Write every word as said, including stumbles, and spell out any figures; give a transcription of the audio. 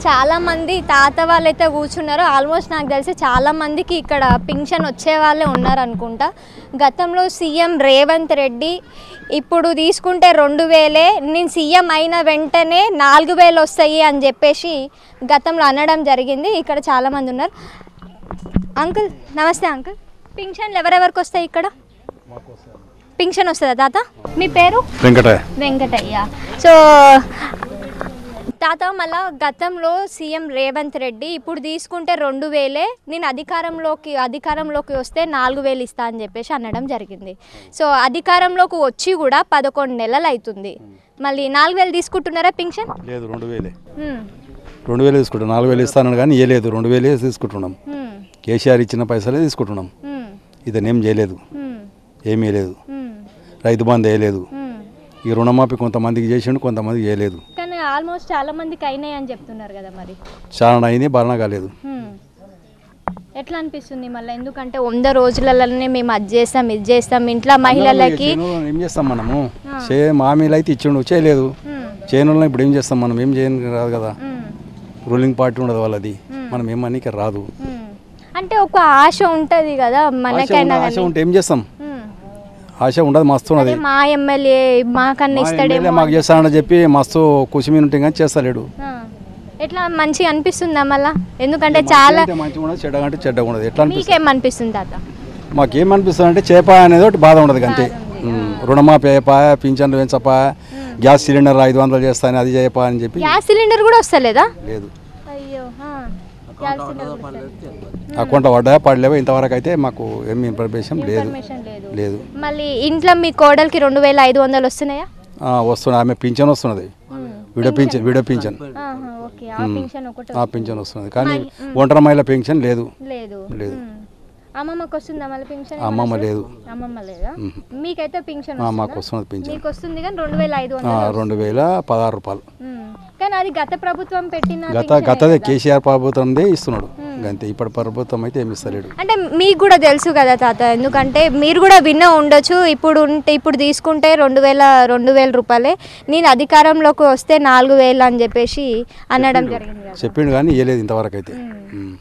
చాలా మంది తాత వాళ్ళైతే కూర్చున్నారు. ఆల్మోస్ట్ నాకు తెలిసి చాలా మందికి ఇక్కడ పింఛన్ వచ్చే వాళ్ళే ఉన్నారు అనుకుంటా. గతంలో సీఎం రేవంత్ రెడ్డి ఇప్పుడు తీసుకుంటే రెండు వేలే, నేను సీఎం అయిన వెంటనే నాలుగు వేలు వస్తాయి అని చెప్పేసి గతంలో అనడం జరిగింది. ఇక్కడ చాలామంది ఉన్నారు. అంకుల్ నమస్తే అంకుల్, పింఛన్లు ఎవరెవరికి వస్తాయి ఇక్కడ? పింఛన్ వస్తుందా తాత? మీ పేరు? వెంకటయ్య. వెంకటయ్య. సో తాత మళ్ళా గతంలో సీఎం రేవంత్ రెడ్డి ఇప్పుడు తీసుకుంటే రెండు వేలే, నేను అధికారంలోకి అధికారంలోకి వస్తే నాలుగు వేలు ఇస్తా అని చెప్పేసి అనడం జరిగింది. సో అధికారంలోకి వచ్చి కూడా పదకొండు నెలలు అవుతుంది, మళ్ళీ నాలుగు వేలు తీసుకుంటున్నారా పింఛన్? లేదు, రెండు వేలే రెండు వేలు తీసుకుంటాం. నాలుగు వేలు ఇస్తాను కానీ ఏ లేదు, రెండు వేలే తీసుకుంటున్నాం. కేసీఆర్ ఇచ్చిన పైసలే తీసుకుంటున్నాం. ఇదనేం చేయలేదు, ఏమీ లేదు. రైతు బంధు వేయలేదు. ఈ రుణమాఫీ కొంతమందికి చేసిండు, కొంతమందికి చేయలేదు. కానీ ఆల్మోస్ట్ చాలా మందికి అయినాయి అని చెప్తున్నారు కదా, మరి చాలా అయింది, భరణ కాలేదు. ఎట్లా అనిపిస్తుంది మళ్ళీ? ఎందుకంటే వంద రోజులలోనే మేము అది చేస్తాం ఇది చేస్తాం ఇంట్లో మహిళలకి ఏం చేస్తాం మనము? చే మామీలు అయితే ఇచ్చిండు, చేయలేదు. చేయను ఇప్పుడు ఏం చేస్తాం మనం? ఏం చేయని రాదు కదా, రూలింగ్ పార్టీ ఉండదు వాళ్ళది, మనం ఏమనికి రాదు. అంటే ఒక ఆశ ఉంటది కదా మనకైనా. ఆశ ఉంటే ఏం చేస్తాం? ఆశ ఉండదు, మస్తు ఉన్నది. మా ఎమ్మెల్యే మాకన్నా ఇస్తాడేమో, మాకు చేస్తానని చెప్పి మస్తు కుసిమీన్ ఉంటే కానీ చేస్తలేడు. ఎట్లా మంచిగా అనిపిస్తుందా మళ్ళా? ఎందుకంటే చాలా మంచిగా ఉండదు, చెడ్డగా అంటే చెడ్డగా ఉండదు. ఎట్లా మీకేమనిపిస్తుంది తాత? మాకేమనిపిస్తుంది అంటే చేపా అనేది ఒకటి బాధ ఉండదు అంతే. రుణమాఫీ అయిపోయా, పింఛన్లు పెంచపా, గ్యాస్ సిలిండర్ ఐదు వందలు చేస్తాను అది చేయపా అని చెప్పి. గ్యాస్ సిలిండర్ కూడా వస్తలేదా? లేదు. అయ్యో, అకౌంట్లో పడ్డా పడలేవో ఇంతవరకు అయితే మాకు ఏమి ఇన్ఫర్మేషన్ లేదు. లేదు. మళ్ళీ ఇంట్లో మీ కోడలికి రెండు వేల ఐదు వందలు వస్తున్నాయా? వస్తున్నాయి. ఆమె పింఛన్ వస్తున్నది, విడో పింఛన్ విడో పింఛన్ ఆ పింఛన్ వస్తున్నది. కానీ ఒంటరి మహిళ పెన్షన్ లేదు. లేదు. అమ్మమ్మకి వస్తుందా మళ్ళీ పింఛన్? అమ్మమ్మ లేదు. అమ్మమ్మ లేదా? మీకైతే పింఛన్ మాకు వస్తున్నది పింఛన్. మీకు వస్తుంది కానీ రెండు వేల ఐదు వందలు రెండు వేల పదహారు రూపాయలు. కానీ అది గత ప్రభుత్వం పెట్టిన గత గతదే కేసీఆర్ ప్రభుత్వందే ఇస్తున్నాడు అంతే. ఇప్పుడు ప్రభుత్వం అయితే ఏమి ఇస్తలేడు. అంటే మీకు కూడా తెలుసు కదా తాత, ఎందుకంటే మీరు కూడా విన్న ఉండొచ్చు. ఇప్పుడు ఉంటే ఇప్పుడు తీసుకుంటే రెండు వేల రెండు వేల రూపాయలే, నేను అధికారంలోకి వస్తే నాలుగు వేలు అని చెప్పేసి అనడం జరిగింది. చెప్పిండు కానీ ఇవ్వలేదు ఇంతవరకు అయితే.